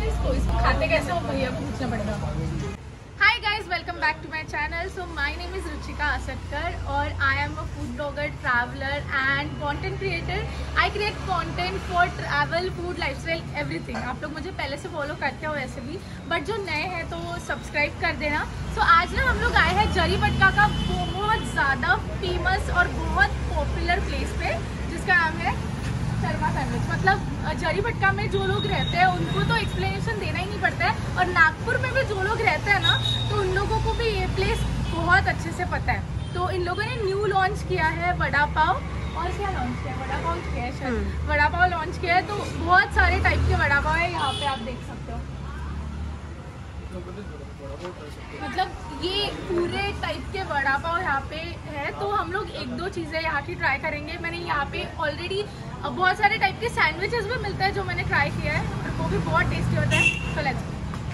इसको खाते कैसे हो भैया को पूछना पड़ेगा। Hi guys, welcome back to my channel. So my name is Ruchika Asatkar और I am a food blogger, traveller and content creator. I create content for travel, food, lifestyle, everything. आप लोग मुझे पहले से फॉलो करते हो वैसे भी, बट जो नए हैं तो वो सब्सक्राइब कर देना। सो आज ना हम लोग आए हैं जरीपटका का बहुत ज़्यादा फेमस और बहुत पॉपुलर प्लेस पे, जिसका नाम है शर्मा सैंडविच। मतलब जरीपटका में जो लोग रहते हैं उनको तो एक्सप्लेनेशन देना ही नहीं पड़ता है, और नागपुर में भी जो लोग रहते हैं ना तो उन लोगों को भी ये प्लेस बहुत अच्छे से पता है। तो इन लोगों ने न्यू लॉन्च किया है वड़ा पाव, और क्या लॉन्च किया है, वड़ा पाव किया है शायद, वड़ा पाव लॉन्च किया है। तो बहुत सारे टाइप के वड़ा पाव है यहाँ पे, आप देख सकते हो। मतलब ये पूरे टाइप के वड़ा पाव यहाँ पे है। तो हम लोग एक दो चीज़ें यहाँ की ट्राई करेंगे। मैंने यहाँ पे ऑलरेडी बहुत सारे टाइप के सैंडविचेस भी मिलते हैं जो मैंने ट्राई किया है, और वो भी बहुत टेस्टी होता है। तो लेट्स।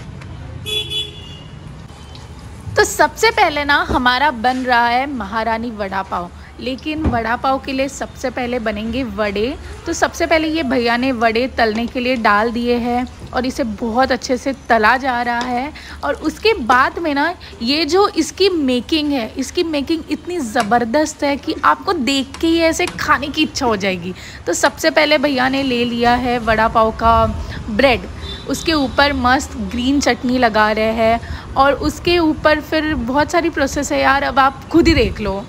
तो सबसे पहले ना हमारा बन रहा है महारानी वड़ा पाव, लेकिन वड़ा पाव के लिए सबसे पहले बनेंगे वड़े। तो सबसे पहले ये भैया ने वड़े तलने के लिए डाल दिए हैं और इसे बहुत अच्छे से तला जा रहा है। और उसके बाद में ना ये जो इसकी मेकिंग है, इसकी मेकिंग इतनी ज़बरदस्त है कि आपको देख के ही ऐसे खाने की इच्छा हो जाएगी। तो सबसे पहले भैया ने ले लिया है वड़ा पाव का ब्रेड, उसके ऊपर मस्त ग्रीन चटनी लगा रहे हैं, और उसके ऊपर फिर बहुत सारी प्रोसेस है यार, अब आप खुद ही देख लो।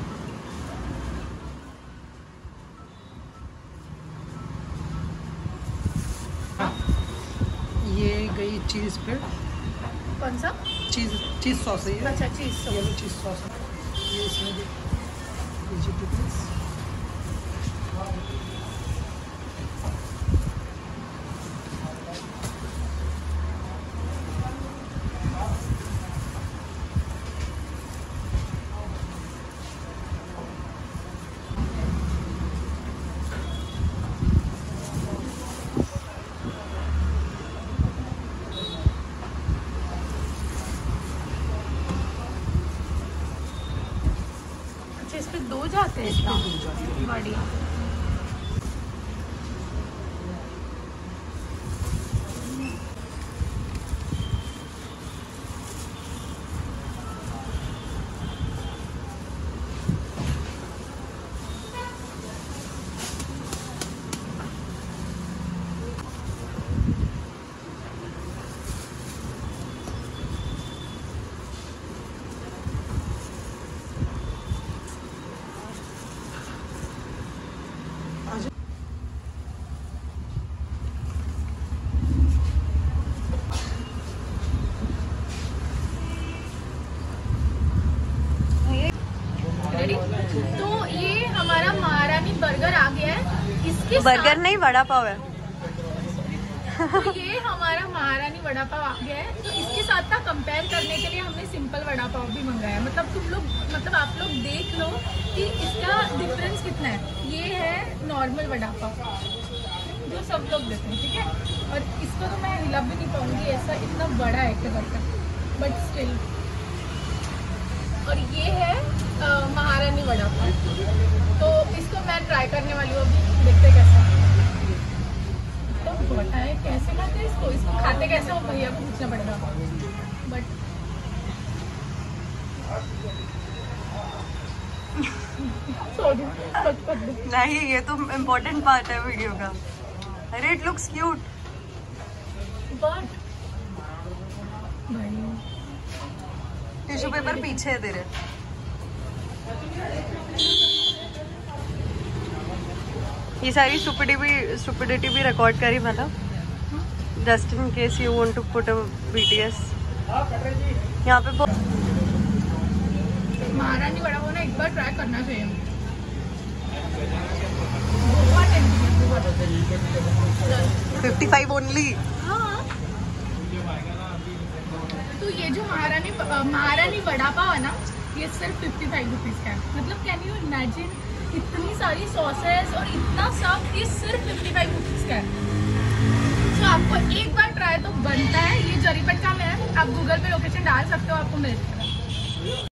ये गई चीज़ पे। कौन सा चीज़ सॉस है ये। अच्छा, चीज़ सॉस। ये चीज़ सॉस है। ये इसमें वेजिटेबल्स। इस पे दो जाते हैं, इसका बढ़िया। तो ये हमारा महारानी बर्गर आ गया है। इसके बर्गर नहीं, वड़ा पाव है। तो ये हमारा महारानी वड़ा पाव आ गया है। तो इसके साथ ना कंपेयर करने के लिए हमने सिंपल वड़ा पाव भी मंगाया। मतलब आप लोग देख लो कि इसका डिफरेंस कितना है। ये है नॉर्मल वड़ा पाव जो सब लोग देते हैं, ठीक है। और इसको तो मैं हिला भी नहीं पाऊंगी, ऐसा इतना बड़ा है कवर का, बट स्टिल। और ये है महारानी वड़ा पाव। तो इसको मैं ट्राई करने वाली हूँ, अभी देखते कैसा। तो बताएं कैसे खाते हैं इसको खाते कैसे हो भैया को पूछना पड़ेगा, बट नहीं, ये तो इम्पोर्टेंट पार्ट है वीडियो का। अरे it looks cute. But tissue paper पीछे है तेरे। ये सारी स्टुपिडिटी भी रिकॉर्ड करी, मतलब just in case you want to put a BTS यहाँ पे। महारानी वड़ा पाव ना एक बार ट्राई करना चाहिए। 55 ओनली। हाँ, तो ये जो महारानी वड़ा पाव है ना, ये सिर्फ 55 रुपीज़ का है। मतलब कैन यू इमेजिन, इतनी सारी सॉसेस और इतना सब, ये सिर्फ 55 रुपीज़ का है। तो आपको एक बार ट्राई तो बनता है। ये जरीपटका में है, आप गूगल पे लोकेशन डाल सकते हो, आपको मिल जाएगा।